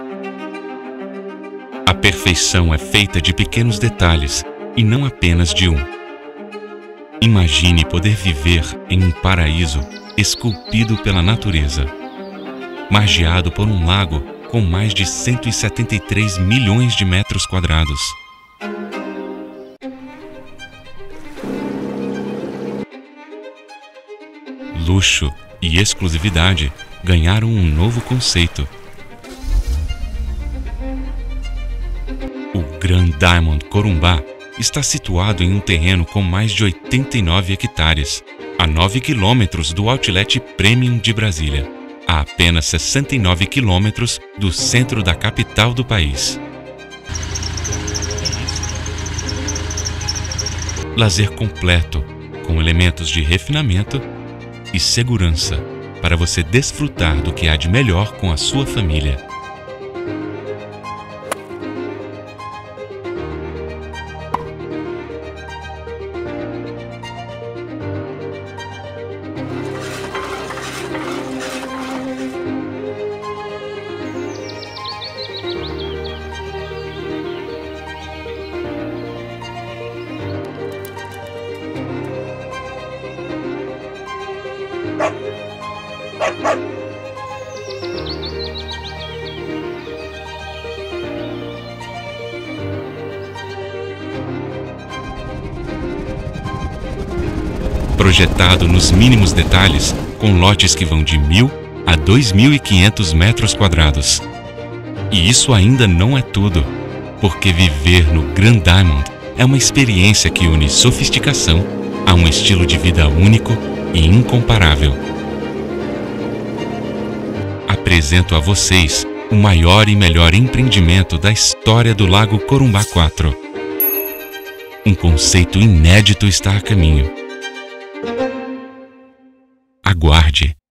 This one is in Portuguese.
A perfeição é feita de pequenos detalhes e não apenas de um. Imagine poder viver em um paraíso esculpido pela natureza, margeado por um lago com mais de 173 milhões de metros quadrados. Luxo e exclusividade ganharam um novo conceito. O Grand Diamond Corumbá está situado em um terreno com mais de 89 hectares, a 9 quilômetros do Outlet Premium de Brasília, a apenas 69 quilômetros do centro da capital do país. Lazer completo, com elementos de refinamento e segurança, para você desfrutar do que há de melhor com a sua família. Projetado nos mínimos detalhes, com lotes que vão de 1.000 a 2.500 metros quadrados. E isso ainda não é tudo, porque viver no Grand Diamond é uma experiência que une sofisticação a um estilo de vida único e incomparável. Apresento a vocês o maior e melhor empreendimento da história do Lago Corumbá 4. Um conceito inédito está a caminho. Aguarde!